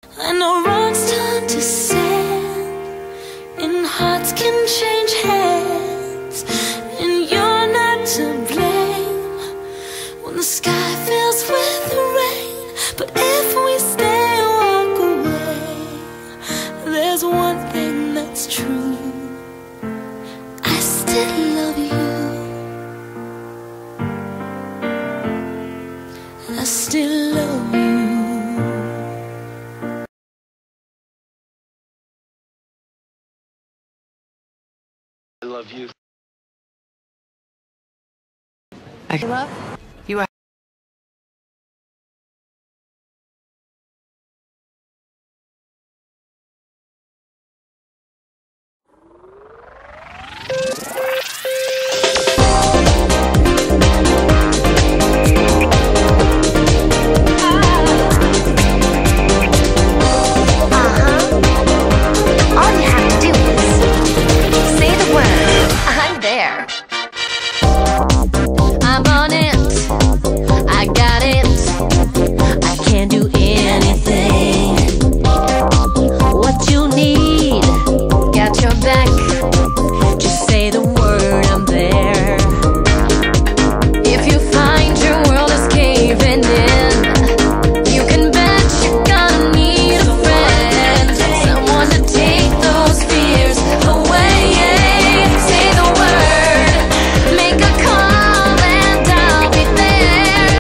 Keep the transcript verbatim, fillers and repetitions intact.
I know rocks turn to sand, and hearts can change hands, and you're not to blame when the sky fills with rain. But if we stay or walk away, there's one thing that's true: I still love you. I still love you. I love you. I love